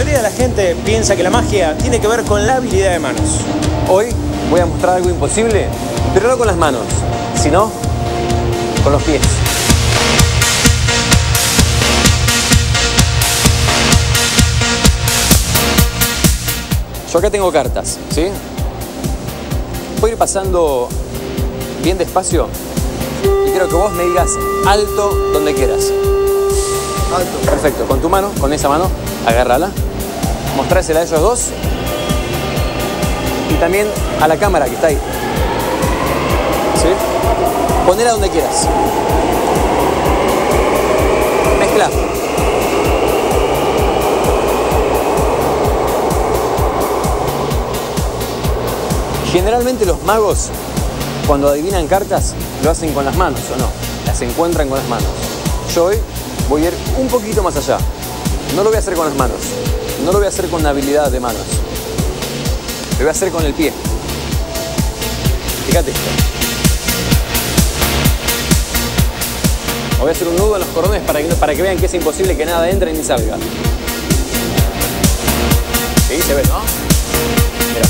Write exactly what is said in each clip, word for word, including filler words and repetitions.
mayoría de la gente piensa que la magia tiene que ver con la habilidad de manos. Hoy voy a mostrar algo imposible, pero no con las manos, sino con los pies. Yo acá tengo cartas, ¿sí? Voy a ir pasando bien despacio y quiero que vos me digas alto donde quieras. Alto. Perfecto, con tu mano, con esa mano, agárrala, mostrásela a ellos dos y también a la cámara que está ahí. ¿Sí? Ponela donde quieras. Mezcla. Generalmente los magos, cuando adivinan cartas, lo hacen con las manos, ¿o no? Las encuentran con las manos. Yo hoy voy a ir un poquito más allá. No lo voy a hacer con las manos. No lo voy a hacer con habilidad de manos. Lo voy a hacer con el pie. Fíjate esto. Voy a hacer un nudo en los cordones para que, para que vean que es imposible que nada entre ni salga. ¿Sí? Se ve, ¿no? Mira.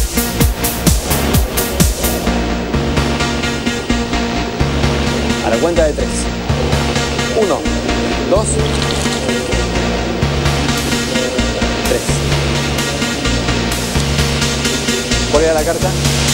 A la cuenta de tres. Uno, dos, tres. ¿Cuál era la carta?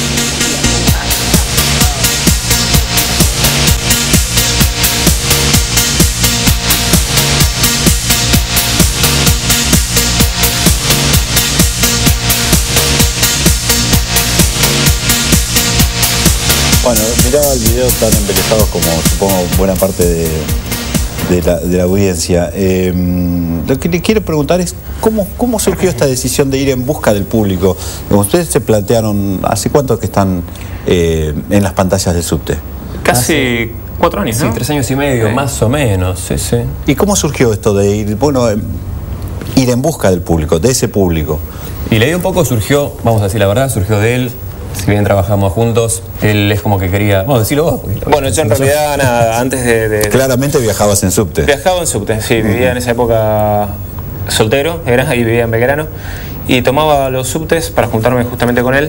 Bueno, miraba el video tan embelesados como supongo buena parte de, de, la, de la audiencia. Eh, lo que le quiero preguntar es ¿cómo, cómo surgió esta decisión de ir en busca del público? Ustedes se plantearon, ¿hace cuánto que están eh, en las pantallas del subte? Casi Hace, cuatro años, ¿no? Sí, tres años y medio, sí. Más o menos, sí, sí. ¿Y cómo surgió esto de ir, bueno, ir en busca del público, de ese público? Y la idea un poco surgió, vamos a decir la verdad, surgió de él. Si bien trabajamos juntos, él es como que quería... Bueno, decilo vos. Bueno, yo en realidad, nada, antes de, de... Claramente viajabas en subte. Viajaba en subte, sí. Vivía uh-huh. en esa época soltero, era, ahí vivía en Belgrano. Y tomaba los subtes para juntarme justamente con él.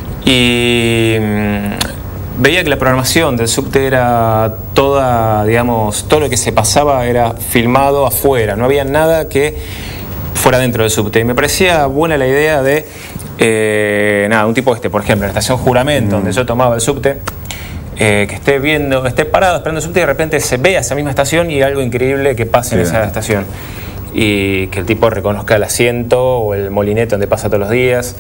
Y mmm, veía que la programación del subte era toda, digamos, todo lo que se pasaba era filmado afuera. No había nada que fuera dentro del subte. Y me parecía buena la idea de... Eh, nada, un tipo este, por ejemplo, en la estación Juramento, mm. donde yo tomaba el subte, eh, que esté viendo, esté parado esperando el subte y de repente se vea esa misma estación y algo increíble que pase en esa estación. Y que el tipo reconozca el asiento o el molinete donde pasa todos los días.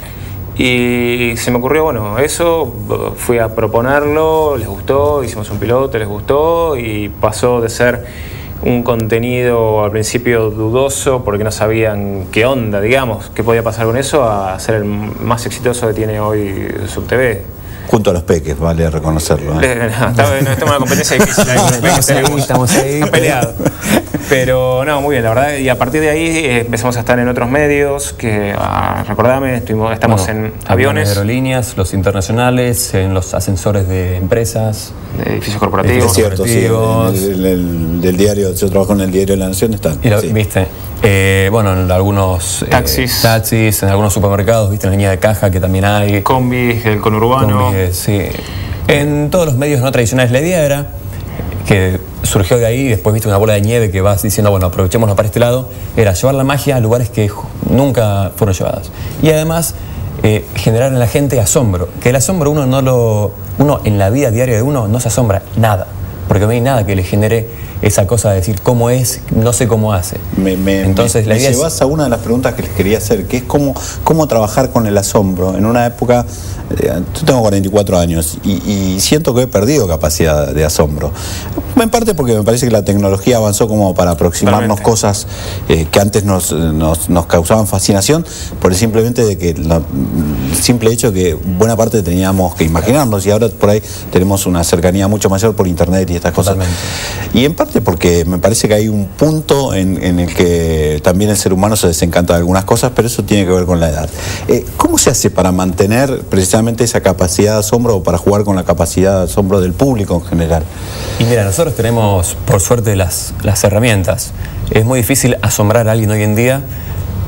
Y se me ocurrió, bueno, eso, fui a proponerlo, les gustó, hicimos un piloto, les gustó y pasó de ser un contenido al principio dudoso porque no sabían qué onda, digamos, qué podía pasar con eso, a ser el más exitoso que tiene hoy SubTV. Junto a los peques, vale reconocerlo. ¿eh? No, estamos en una competencia difícil. Estamos ahí, estamos ahí. Peleados. Pero no, muy bien, la verdad. Y a partir de ahí eh, empezamos a estar en otros medios, que ah, recordame, estuvimos, estamos bueno, en aviones. Aerolíneas, los internacionales, en los ascensores de empresas. De edificios corporativos. Es cierto, sí. En el, el, del diario, yo trabajo en el diario de la Nación, están. Y lo, sí. ¿Viste? Eh, bueno, en algunos taxis. Eh, taxis, en algunos supermercados, ¿viste? En la línea de caja que también hay. Combis, el conurbano. Combis, sí. En todos los medios no tradicionales. La idea era que surgió de ahí, después viste una bola de nieve que vas diciendo, bueno, aprovechémoslo para este lado, era llevar la magia a lugares que nunca fueron llevados. Y además, eh, generar en la gente asombro. Que el asombro uno no lo... Uno en la vida diaria de uno no se asombra nada. Porque no hay nada que le genere esa cosa de decir cómo es, no sé cómo hace. Me, me, Entonces, me, la idea me llevas es... a una de las preguntas que les quería hacer, que es cómo, cómo trabajar con el asombro en una época... Eh, yo tengo cuarenta y cuatro años y, y siento que he perdido capacidad de asombro. En parte porque me parece que la tecnología avanzó como para aproximarnos Realmente. cosas eh, que antes nos, nos, nos causaban fascinación, por el simplemente de que la, el simple hecho de que buena parte teníamos que imaginarnos y ahora por ahí tenemos una cercanía mucho mayor por internet y estas cosas. Totalmente. Y en parte porque me parece que hay un punto en, en el que también el ser humano se desencanta de algunas cosas, pero eso tiene que ver con la edad. Eh, ¿Cómo se hace para mantener precisamente esa capacidad de asombro o para jugar con la capacidad de asombro del público en general? Y mira, nosotros tenemos, por suerte, las, las herramientas. Es muy difícil asombrar a alguien hoy en día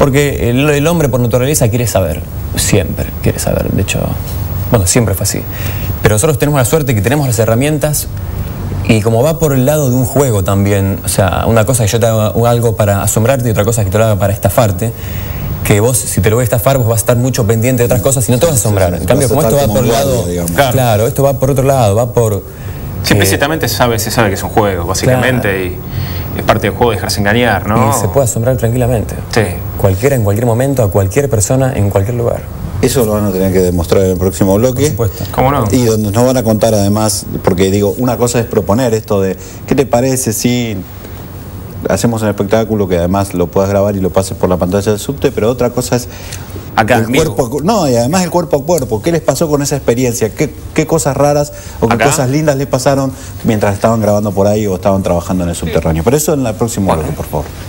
Porque el, el hombre por naturaleza quiere saber, siempre quiere saber, de hecho, bueno, siempre fue así. Pero nosotros tenemos la suerte que tenemos las herramientas y como va por el lado de un juego también, o sea, una cosa es que yo te haga algo para asombrarte y otra cosa es que te lo haga para estafarte, que vos, si te lo voy a estafar, vos vas a estar mucho pendiente de otras cosas y no te vas a asombrar. En cambio, como esto va por el lado, claro. claro, esto va por otro lado, va por... Sí, implícitamente se sabe, se sabe que es un juego, básicamente, claro. y es parte del juego dejarse engañar, ¿no? Y se puede asombrar tranquilamente. Sí. Cualquiera, en cualquier momento, a cualquier persona, en cualquier lugar. Eso lo van a tener que demostrar en el próximo bloque. Por supuesto. ¿Cómo no? Y donde nos van a contar además, porque digo, una cosa es proponer esto de, ¿qué te parece si hacemos un espectáculo que además lo puedas grabar y lo pases por la pantalla del subte? Pero otra cosa es acá, el cuerpo, no, y además el cuerpo a cuerpo. ¿Qué les pasó con esa experiencia? ¿Qué, qué cosas raras o qué ¿Acá? cosas lindas les pasaron mientras estaban grabando por ahí o estaban trabajando en el subterráneo? Pero eso en el próximo bloque, por favor.